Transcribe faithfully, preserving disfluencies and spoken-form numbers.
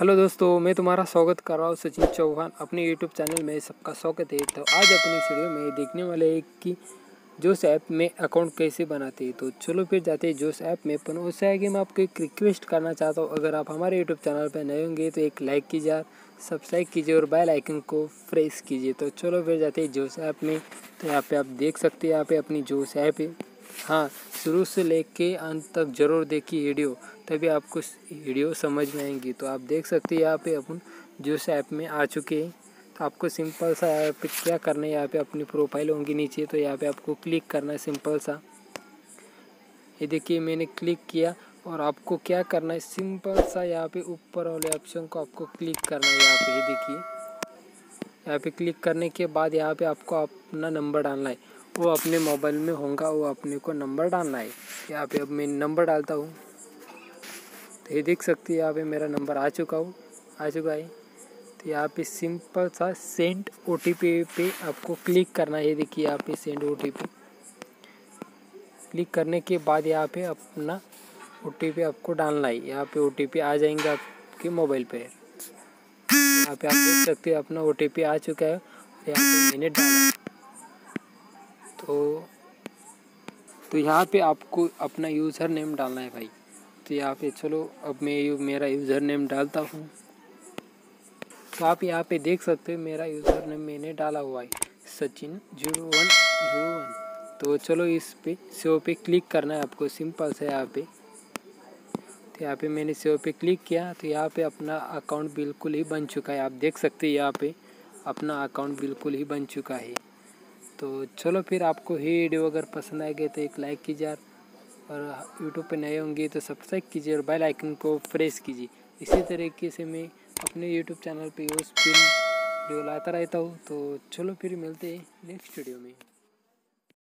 Hello दोस्तों, मैं तुम्हारा स्वागत कर रहा हूँ सचिन चौहान अपने यूट्यूब चैनल में। सबका स्वागत है। तो आज अपनी इस वीडियो में देखने वाले हैं कि जोश ऐप में अकाउंट कैसे बनाते हैं। तो चलो फिर जाते हैं जोश ऐप में। पर उससे आगे मैं आपको एक रिक्वेस्ट करना चाहता हूँ, अगर आप हमारे यूट्यूब चैनल पर नए होंगे तो एक लाइक कीजिए, सब्सक्राइब कीजिए और बेल आइकन को प्रेस कीजिए। तो चलो फिर जाते हैं जोश ऐप में। तो यहाँ पे आप देख सकते हैं, यहाँ पे अपनी जोश ऐप है। हाँ, शुरू से लेके अंत तक ज़रूर देखिए वीडियो, तभी आपको वीडियो समझ में आएंगी। तो आप देख सकते हैं यहाँ पे अपन जोश ऐप में आ चुके हैं। तो आपको सिंपल सा यहाँ पे क्या करना है, यहाँ पे अपनी प्रोफाइल होंगी नीचे, तो यहाँ पे आपको क्लिक करना है सिंपल सा। ये देखिए मैंने क्लिक किया और आपको क्या करना है, सिंपल सा यहाँ पे ऊपर वाले ऑप्शन को आपको क्लिक करना है। यहाँ पे ये देखिए, यहाँ पे क्लिक करने के बाद यहाँ पे आपको अपना नंबर डालना है। वो अपने मोबाइल में होगा, वो अपने को नंबर डालना है। यहाँ पे अब मैं नंबर डालता हूँ। तो ये देख सकते हैं यहाँ पे मेरा नंबर आ चुका हूँ आ चुका है। तो यहाँ पे सिंपल सा सेंड ओटीपी पे आपको क्लिक करना है। ये देखिए यहाँ पे सेंड ओटीपी क्लिक करने के बाद यहाँ पे अपना ओटीपी आपको डालना है। यहाँ पे ओटीपी आ जाएंगे आपके मोबाइल पे। यहाँ पे आप देख सकते हैं अपना ओटीपी आ चुका है। यहाँ पे मैंने डाला। तो तो यहाँ पे आपको अपना यूज़र नेम डालना है भाई। तो यहाँ पे चलो अब मैं यू, मेरा यूज़र नेम डालता हूँ। तो आप यहाँ पे देख सकते हो मेरा यूज़र नेम मैंने डाला हुआ है, Sachin zero one zero one. तो चलो इस पे सेव पे क्लिक करना है आपको, सिंपल से यहाँ पे। तो यहाँ पे मैंने सेव पे क्लिक किया। तो यहाँ पे अपना अकाउंट बिल्कुल ही बन चुका है। आप देख सकते हैं यहाँ पे अपना अकाउंट बिल्कुल ही बन चुका है। तो चलो फिर आपको ये वीडियो अगर पसंद आएगी तो एक लाइक कीजिए, और यूट्यूब पे नए होंगे तो सब्सक्राइब कीजिए और बेल आइकन को प्रेस कीजिए। इसी तरीके से मैं अपने यूट्यूब चैनल पे यूज़ फिल्म वीडियो लाता रहता हूँ। तो चलो फिर मिलते हैं नेक्स्ट वीडियो में।